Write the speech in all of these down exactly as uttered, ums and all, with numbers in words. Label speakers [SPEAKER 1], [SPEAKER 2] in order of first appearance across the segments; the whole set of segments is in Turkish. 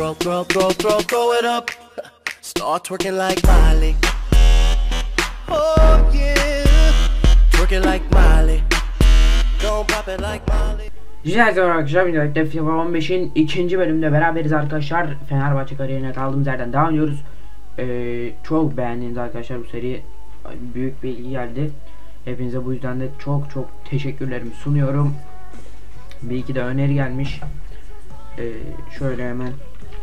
[SPEAKER 1] throw, throw, throw, throw, throw it up. Start twerking like Miley. Oh yeah, twerking like Miley. Don't pop it like Miley.
[SPEAKER 2] Güzel arkadaşlar, birlikte FIFA on beşin ikinci bölümünde beraberiz arkadaşlar. Fenerbahçe kariyerine kaldığımız yerden devam ediyoruz. Ee, çok beğendiğiniz arkadaşlar bu seri, büyük bir ilgi geldi. Hepinize bu yüzden de çok çok teşekkürlerimi sunuyorum. Bir iki de öneri gelmiş. Ee, şöyle hemen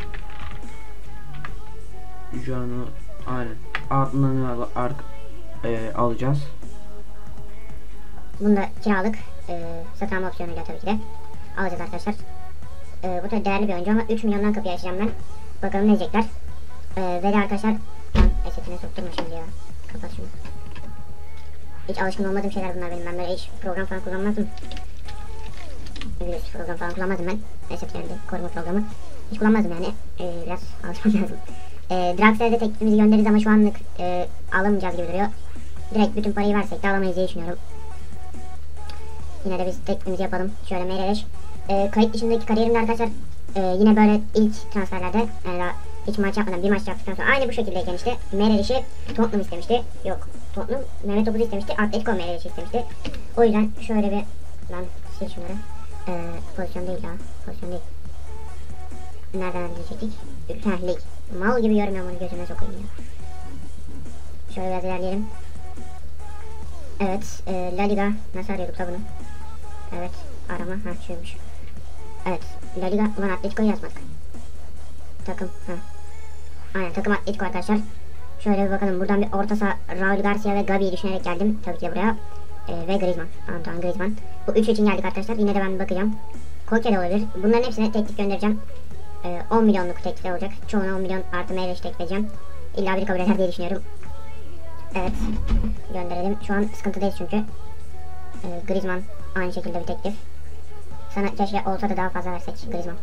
[SPEAKER 2] Canı aynen adını al, ark, e, alacağız.
[SPEAKER 3] Bunu da kiralık e, satın alma opsiyonuyla tabii ki de alacağız arkadaşlar. E, bu da değerli bir oyuncu ama üç milyondan kapıyı açacağım ben. Bakalım ne diyecekler. E, ve de arkadaşlar ben esetine sokturma şimdi ya. Kapat şunu. Hiç alışkın olmadığım şeyler bunlar benim. Ben böyle hiç program falan kullanmazdım. Virüs program falan kullanmazdım ben. Eset yani koruma programı. Hiç kullanmazdım yani. E, biraz alışmam lazım. E, Draxler'de teklifimizi göndeririz ama şu anlık e, alamayacağız gibi duruyor. Direkt bütün parayı versek de alamayız diye düşünüyorum. Yine de biz teklifimizi yapalım. Şöyle Meireles. E, kayıt dışındaki kariyerimde arkadaşlar e, yine böyle ilk transferlerde yani daha hiç maç yapmadan bir maç yaptıktan sonra aynı bu şekildeyken işte Meireles'i Tottenham istemişti. Yok Tottenham Mehmet Topuz istemişti. Atletico Meireles'i istemişti. O yüzden şöyle bir lan sil şunları. E, pozisyon değil ya. Pozisyon değil. Nereden diyecektik? Ülker Lig. Mal gibi görmüyorum onu, gözüme sokayım ya. Şöyle biraz ilerleyelim. Evet, e, La Liga nasıl arıyorduk da bunu? Evet, arama, ha şuymuş. Evet, La Liga, ulan Atletico'yu yazmadık. Takım, ha. Aynen, takım Atletico arkadaşlar. Şöyle bir bakalım, buradan bir orta saha Raul Garcia ve Gabi'yi düşünerek geldim. Tabii ki de buraya. E, ve Griezmann, Antoine Griezmann. Bu üçü için geldik arkadaşlar, yine de ben bakacağım. Koke de olabilir, bunların hepsine teklif göndereceğim. E, on milyonluk teklifler olacak. Çoğuna on milyon artı Meireles teklif edeceğim. İlla bir kabul eder diye düşünüyorum. Evet, gönderelim. Şu an sıkıntıdayız çünkü. Ee, Griezmann aynı şekilde bir teklif. Sana keşke olsa da daha fazla versek Griezmann.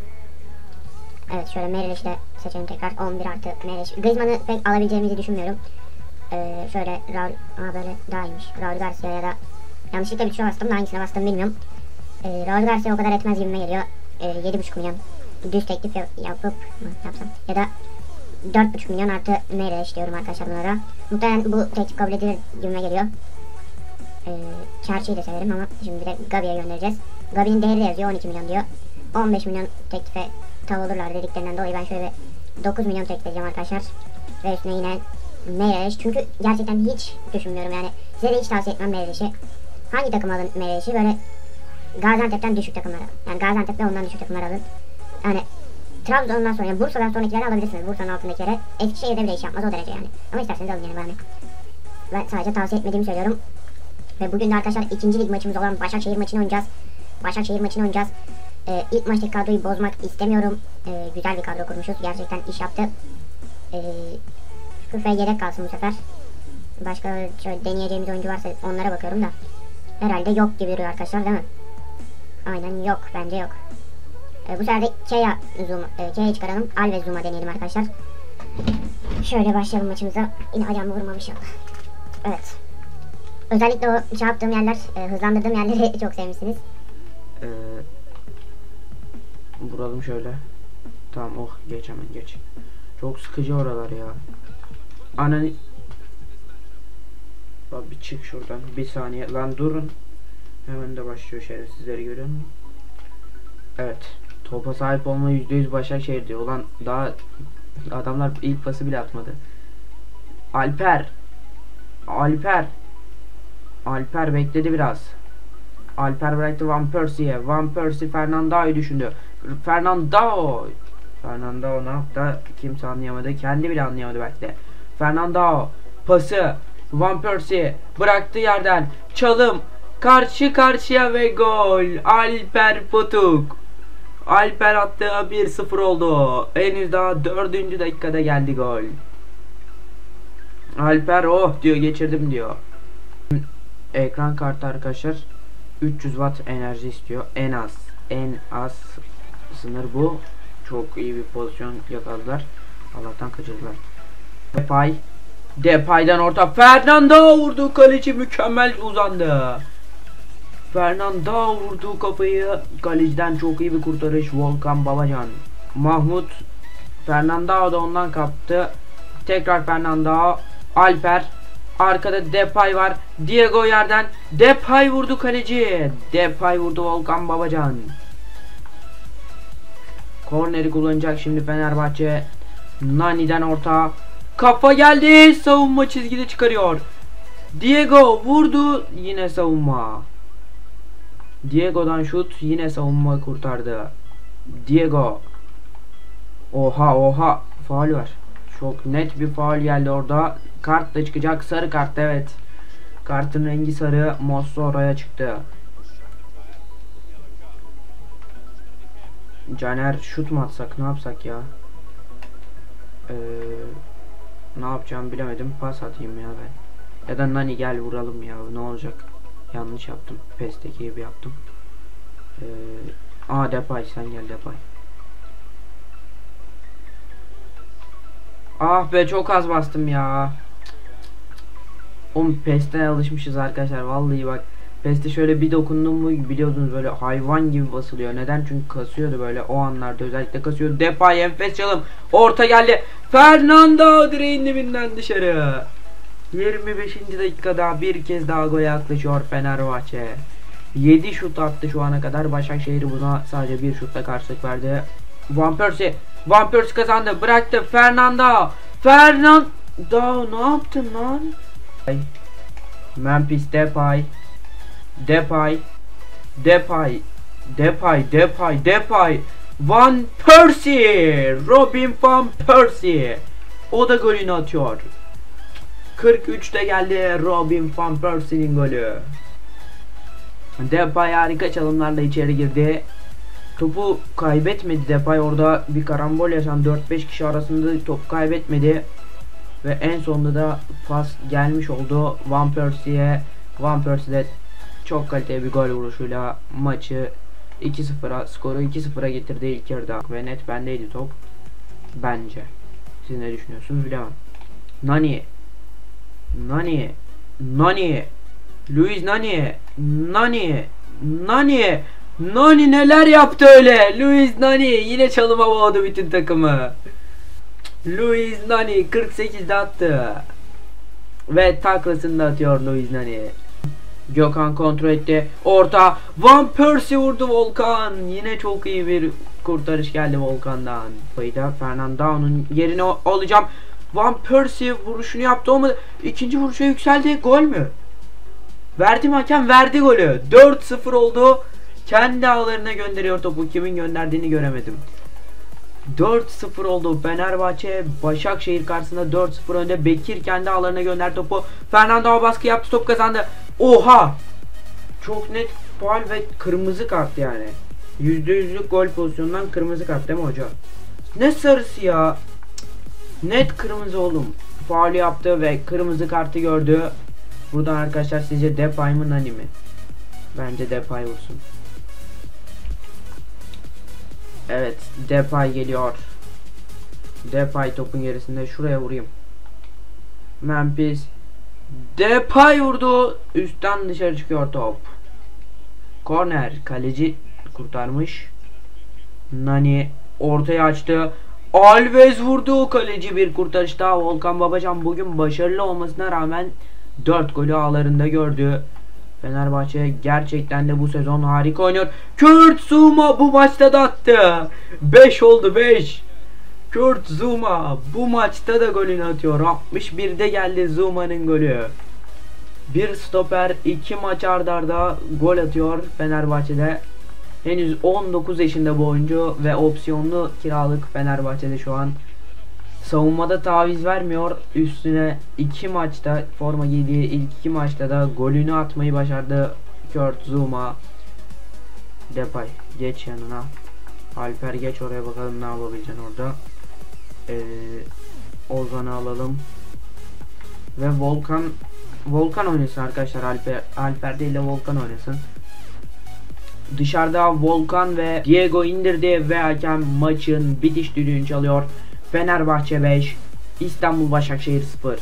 [SPEAKER 3] Evet, şöyle Meireles'i de seçelim tekrar. on bir artı Meireles. Griezmann'ı pek alabileceğimizi düşünmüyorum. Ee, şöyle Raul, aa böyle daha iyiymiş. Raul Garcia ya da yanlışlıkla bir tuşa bastım da hangisine bastım bilmiyorum. Ee, Raul Garcia o kadar etmez gibime geliyor. Ee, yedi buçuk milyon düz teklif yap yapıp mı yapsam ya da dört buçuk milyon artı Meireles diyorum arkadaşlar bunlara. Muhtemelen bu teklif kabul edilir gibime geliyor. Ee, Çerçeği de severim ama şimdi bir de Gabi'ye göndereceğiz. Gabi'nin değeri de yazıyor, on iki milyon diyor. on beş milyon teklife tav olurlar dediklerinden dolayı ben şöyle dokuz milyon teklif edeceğim arkadaşlar. Ve üstüne yine Meireles, çünkü gerçekten hiç düşünmüyorum yani. Size de hiç tavsiye etmem Meireles'i. Hangi takım alın Meireles'i? Böyle Gaziantep'ten düşük takımlara. Yani Gaziantep ve ondan düşük takımlar alın. Yani Trabzon'dan sonra, yani Bursa'dan sonrakileri alabilirsiniz. Bursa'nın altındakileri. Eskişehir'de bile iş yapmaz o derece yani. Ama isterseniz alın yani bana. Ben sadece tavsiye etmediğimi söylüyorum. Ve bugün de arkadaşlar ikinci lig maçımız olan Başakşehir maçını oynayacağız. Başakşehir maçını oynayacağız. Ee, ilk maçtaki kadroyu bozmak istemiyorum. Ee, güzel bir kadro kurmuşuz. Gerçekten iş yaptı. Ee, Küfe yedek kalsın bu sefer. Başka şöyle deneyeceğimiz oyuncu varsa onlara bakıyorum da. Herhalde yok gibi duruyor arkadaşlar, değil mi? Aynen yok, bence yok. Ee, bu sefer de Kea Zuma, e, Kea'yı çıkaralım. Alves Zuma deneyelim arkadaşlar. Şöyle başlayalım maçımıza. Yine ayağımı vurmam inşallah. Evet. Özellikle o şey yaptığım yerler, e, hızlandırdığım yerleri çok sevmişsiniz.
[SPEAKER 2] Ee, vuralım şöyle. Tamam, oh geç hemen geç. Çok sıkıcı oralar ya. Ananı. Bak bir çık şuradan. Bir saniye lan, durun. Hemen de başlıyor, şerefsizleri görüyor musun? Evet. Topa sahip olma yüzde yüz Başakşehir diyor. Ulan daha adamlar ilk pası bile atmadı. Alper. Alper. Alper bekledi biraz. Alper bıraktı Van Persie'ye. Van Persie Fernando'yu düşündü. Fernando. Fernando ne yaptı? Kimse anlayamadı. Kendi bile anlayamadı belki de. Fernando pası. Van Persie bıraktı yerden. Çalım. Karşı karşıya ve gol. Alper Potuk. Alper attı, bir sıfır oldu. Henüz daha dördüncü dakikada geldi gol. Alper oh diyor, geçirdim diyor. Ekran kartı arkadaşlar üç yüz watt enerji istiyor. En az. En az sınır bu. Çok iyi bir pozisyon yakaladılar. Allah'tan kaçırdılar. Depay. Depay'dan orta. Fernando vurdu. Kaleci mükemmel uzandı. Fernando vurdu kafayı. Kaleciden çok iyi bir kurtarış. Volkan Babacan. Mahmut. Fernandao da ondan kaptı. Tekrar Fernandao. Alper. Arkada Depay var. Diego yerden. Depay vurdu kaleci. Depay vurdu Volkan Babacan. Korneri kullanacak şimdi Fenerbahçe. Nani'den orta. Kafa geldi. Savunma çizgide çıkarıyor. Diego vurdu. Yine savunma. Diego'dan şut. Yine savunma kurtardı. Diego. Oha oha. Faul var. Çok net bir faul geldi orada. Kart da çıkacak. Sarı kart, evet. Kartın rengi sarı. Mossora'ya çıktı. Caner şut mu atsak, ne yapsak ya? Ee, ne yapacağımı bilemedim. Pas atayım ya ben. Ya da Nani gel vuralım ya. Ne olacak? Yanlış yaptım. Pesteki gibi yaptım. Ee, aa Depay, sen gel Depay. Ah be, çok az bastım ya. Oğlum Pest'e alışmışız arkadaşlar. Vallahi bak. Pest'e şöyle bir dokundum mu biliyordunuz böyle hayvan gibi basılıyor. Neden? Çünkü kasıyordu böyle o anlarda, özellikle kasıyordu. Depay enfes çalım. Orta geldi. Fernando direğin dibinden dışarı. yirmi beşinci dakikada bir kez daha gole yaklaşıyor Fenerbahçe. yedi şut attı şu ana kadar. Başakşehir buna sadece bir şutla karşılık verdi. Van Persie. Van Persie kazandı. Bıraktı. Fernando. Fernando ne yaptın lan? Memphis Depay. Depay. Depay. Depay. Depay. Depay. Van Persie. Robin Van Persie. O da golünü atıyor. kırk üçte geldi Robin Van Persie'nin golü. Depay harika çalımlarla içeri girdi. Topu kaybetmedi Depay, orada bir karambol yaşandı. dört beş kişi arasında top kaybetmedi. Ve en sonunda da pas gelmiş oldu Van Persie'ye. Van Persie de çok kaliteli bir gol vuruşuyla maçı iki sıfıra, skoru iki sıfıra getirdi ilk yarıda. Ve net bendeydi top. Bence. Siz ne düşünüyorsunuz bilemem. Nani. Nani. Nani. Luis Nani. Nani. Nani. Nani neler yaptı öyle? Luis Nani yine çalıma boğdu bütün takımı. Luis Nani kırk sekizde attı. Ve taklasını da atıyor Luis Nani. Gökhan kontrol etti. Orta. Van Persie vurdu Volkan. Yine çok iyi bir kurtarış geldi Volkan'dan. Fayda Fernando'nun yerine alacağım. Van Persie vuruşunu yaptı ama ikinci vuruşa yükseldi. Gol mü? Verdi mi hakem? Verdi golü. dört sıfır oldu. Kendi ağlarına gönderiyor topu. Kimin gönderdiğini göremedim. dört sıfır oldu. Fenerbahçe Başakşehir karşısında dört sıfır önde. Bekir kendi ağlarına gönderdi topu. Fernando baskı yaptı, top kazandı. Oha! Çok net faul ve kırmızı kart yani. yüzde yüzlük gol pozisyonundan kırmızı kart değil mi hoca? Ne sarısı ya? Net kırmızı oğlum. Faul yaptı ve kırmızı kartı gördü. Buradan arkadaşlar sizce Depay mı Nani mi? Bence Depay vursun. Evet, Depay geliyor. Depay topun gerisinde, şuraya vurayım. Memphis. Depay vurdu. Üstten dışarı çıkıyor top. Korner, kaleci kurtarmış. Nani ortaya açtı. Alves vurdu. Kaleci bir kurtarış daha. Volkan Babacan bugün başarılı olmasına rağmen dört golü ağlarında gördü. Fenerbahçe gerçekten de bu sezon harika oynuyor. Kurt Zouma bu maçta da attı. beş oldu, beş. Kurt Zouma bu maçta da golünü atıyor. altmış birde geldi Zouma'nın golü. Bir stoper iki maç arda arda gol atıyor Fenerbahçe'de. Henüz on dokuz yaşında bu oyuncu ve opsiyonlu kiralık Fenerbahçe'de şu an. Savunmada taviz vermiyor. Üstüne iki maçta forma giydiği ilk iki maçta da golünü atmayı başardı Kurt Zouma. Depay geç yanına. Alper geç oraya, bakalım ne yapabileceksin orada. Ee, Ozan'ı alalım. Ve Volkan Volkan oynasın arkadaşlar. Alper, Alper değil de Volkan oynasın. Dışarıda Volkan ve Diego indirdi ve hakem maçın bitiş düdüğünü çalıyor. Fenerbahçe beş, İstanbul Başakşehir sıfır.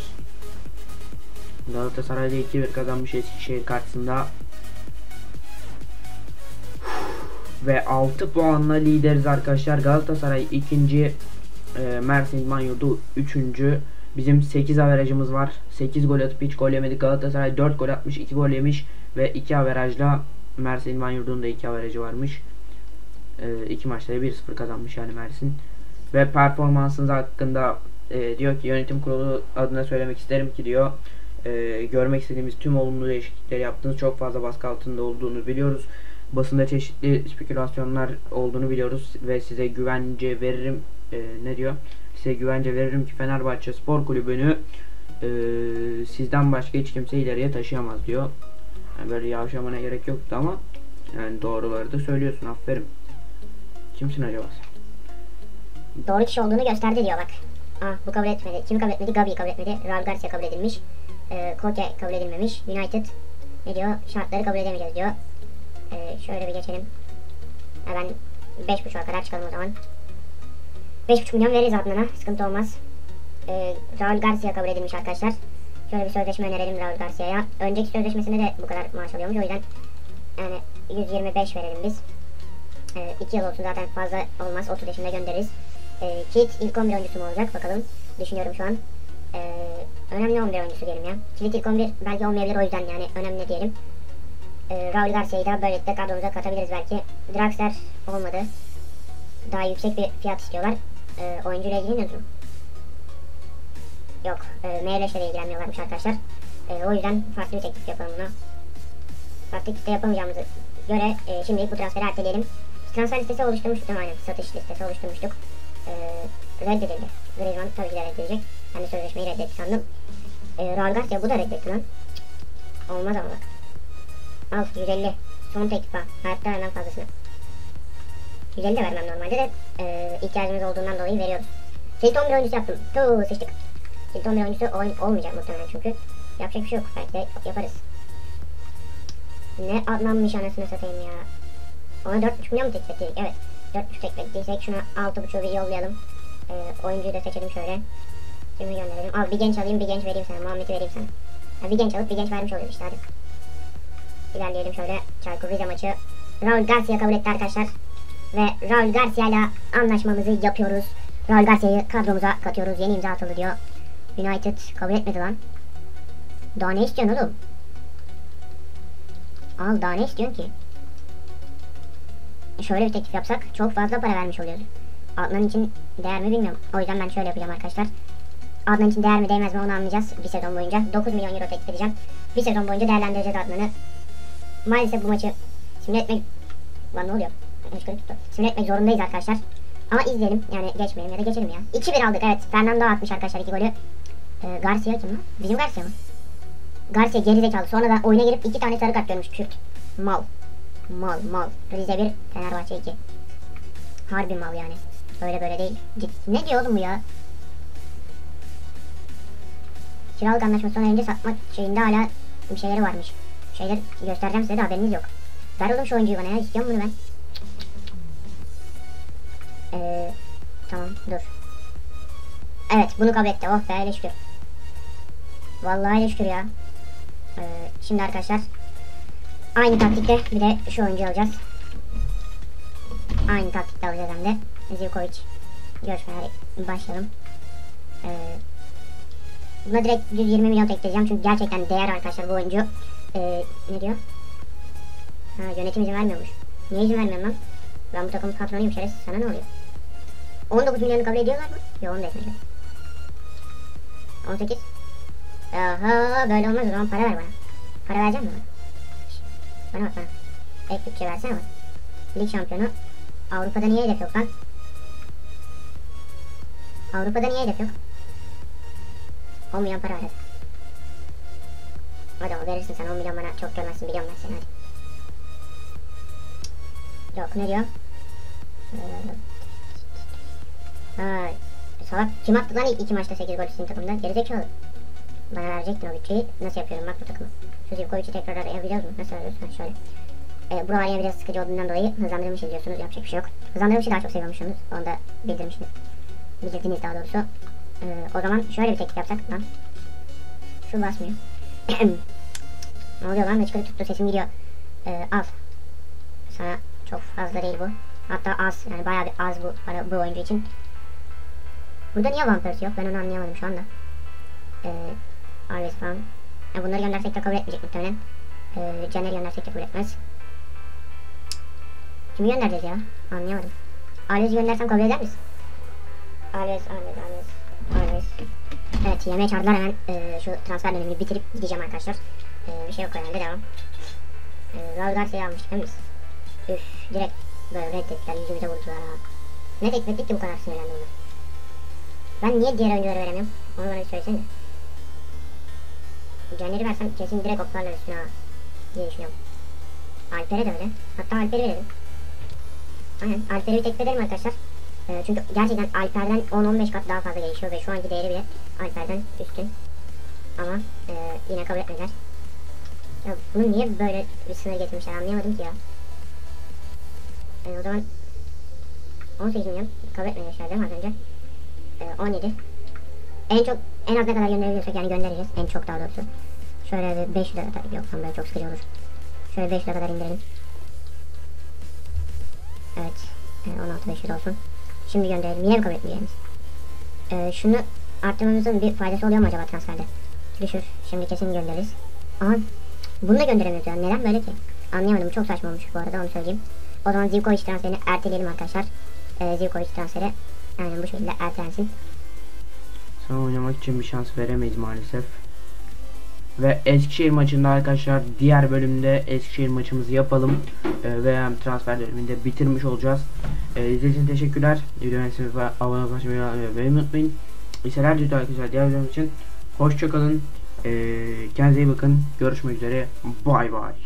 [SPEAKER 2] Galatasaray'da iki bir kazanmış Eskişehir karşısında. Ve altı puanla lideriz arkadaşlar. Galatasaray ikinci, e, Mersin İdman Yurdu üçüncü. Bizim sekiz averajımız var. sekiz gol atıp hiç gol yemedik. Galatasaray dört gol atmış, iki gol yemiş ve iki averajla Mersin İdman Yurdu'nun da iki averajı varmış. E, iki maçta bir sıfır kazanmış yani Mersin. Ve performansınız hakkında e, diyor ki yönetim kurulu adına söylemek isterim ki diyor e, görmek istediğimiz tüm olumlu değişiklikleri yaptınız. Çok fazla baskı altında olduğunu biliyoruz. Basında çeşitli spekülasyonlar olduğunu biliyoruz ve size güvence veririm e, ne diyor? Size güvence veririm ki Fenerbahçe Spor Kulübü'nü e, sizden başka hiç kimse ileriye taşıyamaz diyor. Yani böyle yavşamana gerek yoktu ama yani doğruları da söylüyorsun, aferin. Kimsin acaba sen?
[SPEAKER 3] Doğru kişi olduğunu gösterdi diyor bak. Ah bu kabul etmedi. Kim kabul etmedi? Gabi kabul etmedi. Raul Garcia kabul edilmiş. Ee, Koke kabul edilmemiş. United ne diyor? Şartları kabul edemeyeceğiz diyor. Ee, şöyle bir geçelim. Ha, ben beş buçuğa kadar çıkalım o zaman. beş buçuk milyon veririz Adnan'a. Sıkıntı olmaz. Ee, Raul Garcia kabul edilmiş arkadaşlar. Şöyle bir sözleşme önerelim Raul Garcia'ya. Önceki sözleşmesinde de bu kadar maaş alıyormuş. O yüzden yani yüz yirmi beş verelim biz. Ee, iki yıl olsun zaten, fazla olmaz. otuz yaşında göndeririz. Ee, Kilit ilk on bir oyuncusu mu olacak bakalım. Düşünüyorum şu an. Ee, önemli on bir oyuncusu diyelim ya. Kilit ilk on bir belki olmayabilir, o yüzden yani önemli diyelim. Ee, Raul Garcia'yı da böylelikle kadromuza katabiliriz belki. Draxler olmadı. Daha yüksek bir fiyat istiyorlar. Ee, oyuncuyla ilgileniyoruz mu? Yok. E, Meyleş'le de ilgilenmiyorlarmış arkadaşlar. E, o yüzden farklı bir teklif yapalım buna. Farklı teklif yapamayacağımızı göre e, şimdilik bu transferi erteleyelim. Transfer listesi oluşturmuştuk değil mi? Aynen. Satış listesi oluşturmuştuk. E, reddedildi. Griezmann tabii ki de reddedecek. Ben de sözleşmeyi reddetti sandım. E, Raul Garcia bu da reddetti lan. Olmaz ama bak. Al yüz elli. Son teklif ha. Hayatta vermem fazlasını. yüz elli de vermem normalde de e, ihtiyacımız olduğundan dolayı veriyoruz. Kilit on bir oyuncusu yaptım. Tuuu sıçtık. Kilit on bir oyuncusu olmayacak muhtemelen çünkü. Yapacak bir şey yok. Belki de yaparız. Ne Adnan'mış anasını satayım ya. Ona dört buçuk milyon mu teklif ettik? Evet. dört buçuk teklif ettiysek şuna altı buçuğu bir yollayalım. Ee, oyuncuyu da seçelim şöyle. Kimi gönderelim? Al bir genç alayım, bir genç vereyim sana. Muhammed'i vereyim sana. Ya bir genç alıp bir genç vermiş oluyor işte, hadi. İlerleyelim şöyle. Çaykur Rize maçı. Raul Garcia kabul etti arkadaşlar. Ve Raul Garcia ile anlaşmamızı yapıyoruz. Raul Garcia'yı kadromuza katıyoruz. Yeni imza atıldı diyor. United kabul etmedi lan. Daha ne istiyorsun oğlum? Al daha ne istiyorsun ki? Şöyle bir teklif yapsak çok fazla para vermiş oluyoruz. Adnan için değer mi bilmiyorum. O yüzden ben şöyle yapacağım arkadaşlar. Adnan için değer mi değmez mi onu anlayacağız bir sezon boyunca. dokuz milyon euro teklif edeceğim. Bir sezon boyunca değerlendireceğiz Adnan'ı. Maalesef bu maçı simüle etmek... Lan ne oluyor? Simüle etmek zorundayız arkadaşlar. Ama izleyelim, yani geçmeyelim ya da geçelim ya. iki bir aldık, evet. Fernando atmış arkadaşlar iki golü. Ee, Garcia kim lan? Bizim Garcia mı? Garcia gerizekalı. Sonra da oyuna girip iki tane sarı kart görmüş Kürt. Mal. Mal mal. Rize bir, Fenerbahçe iki. Harbi mal yani. Öyle böyle değil. Git. Ne diyor oğlum bu ya? Kiralık anlaşması sona erince satmak şeyinde hala bir şeyleri varmış. Şeyler göstereceğim size de haberiniz yok. Ver oğlum şu oyuncuyu bana ya. İstiyorum bunu ben. Ee, tamam dur. Evet bunu kabul etti. Oh be öyle şükür. Vallahi öyle şükür ya. Ee, şimdi arkadaşlar aynı taktikte bir de şu oyuncuyu alacağız. Aynı taktikte alacağız hem de. Zivkovic. Görüşmeler başlayalım. Ee, buna direkt yüz yirmi milyon tekleyeceğim çünkü gerçekten değer arkadaşlar bu oyuncu. Ee, ne diyor? Ha, yönetim izin vermiyormuş. Niye izin vermiyorum lan? Ben bu takımın patronuyum şerefsiz, sana ne oluyor? on dokuz milyonu kabul ediyorlar mı? Yok onu da etmeyecek. on sekiz. Aha böyle olmaz, o zaman para ver bana. Para verecek misin bana? Bana bak bana. Ek bütçe versene bana. Lig şampiyonu. Avrupa'da niye hedef yok lan? Avrupa'da niye hedef yok? on milyon para ver hadi. Hadi o verirsin sen, on milyon bana çok görmezsin, biliyorum ben seni, hadi. Yok ne diyor? Ha, salak kim attı lan ilk iki maçta sekiz gol sizin takımda? Gerizekalı. Bana verecektin o bütçeyi. Nasıl yapıyorum bak bu takımı. Şu Zivkovic'i tekrar arayabiliyoruz mu? Nasıl arıyoruz? Ha şöyle. Ee, buralar yine biraz sıkıcı olduğundan dolayı hızlandırılmış izliyorsunuz. Yapacak bir şey yok. Hızlandırılmışı daha çok seviyormuşsunuz. Onu da bildirmişsiniz. Bildirdiniz daha doğrusu. Ee, o zaman şöyle bir teklif yapsak lan. Şu basmıyor. Ne oluyor lan? Meçhulü tuttu, sesim gidiyor. Ee, al. Sana Çok fazla değil bu. Hatta az yani bayağı bir az bu ara- bu oyuncu için. Burada niye Van Persie yok? Ben onu anlayamadım şu anda. Ee, Alves falan. Yani bunları göndersek de kabul etmeyecek muhtemelen. Ee, Caner'i göndersek de kabul etmez. Kimi göndereceğiz ya? Anlayamadım. Alves'i göndersem kabul eder misin? Alves, Alves, Alves, Alves. Evet, yemeğe çağırdılar, hemen e, şu transfer dönemini bitirip gideceğim arkadaşlar. E, bir şey yok herhalde, devam. E, Raul Garcia'yı almıştık değil mi biz? Üf, direkt böyle reddettiler, yüzümüze vurdular ha. Ne teklif ettik ki bu kadar sinirlendi onlar. Ben niye diğer oyuncuları veremiyorum? Onu bana bir söylesene. Caner'i versem kesin direkt oklarlar üstüne ha diye düşünüyorum. Alper'e de öyle. Hatta Alper'i verelim. Aynen, Alper'i bir teklif edelim arkadaşlar. E, çünkü gerçekten Alper'den on on beş kat daha fazla gelişiyor ve şu anki değeri bile Alper'den üstün. Ama e, yine kabul etmediler. Ya bunu niye böyle bir sınır getirmişler anlayamadım ki ya. E, o zaman on sekiz milyon kabul etmemişler değil mi az önce? E, on yedi. En çok, en az ne kadar gönderebiliyorsak yani göndereceğiz. En çok daha doğrusu. Şöyle bir beş lira, yok tam böyle çok sıkıcı olur. Şöyle beş lira kadar indirelim. Evet. E, on altı beş yüz olsun. Şimdi gönderelim. Yine mi kabul etmeyeceğimiz? E, şunu arttırmamızın bir faydası oluyor mu acaba transferde? Düşür. Şimdi kesin göndeririz. Ama bunu da gönderemiyoruz yani. Neden böyle ki? Anlayamadım. Çok saçma olmuş bu arada, onu söyleyeyim. O zaman Zivkovic transferini erteleyelim arkadaşlar. E, Zivkovic transferi aynen bu şekilde ertelensin.
[SPEAKER 2] Sana oynamak için bir şans veremeyiz maalesef. Ve Eskişehir maçında arkadaşlar diğer bölümde Eskişehir maçımızı yapalım. Ee, ve transfer döneminde bitirmiş olacağız. Ee, izlediğiniz için teşekkürler. Videoyu ve abone olmayı unutmayın. İsteler diyor arkadaşlar diğer videom için. Hoşçakalın. Ee, kendinize iyi bakın. Görüşmek üzere. Bay bay.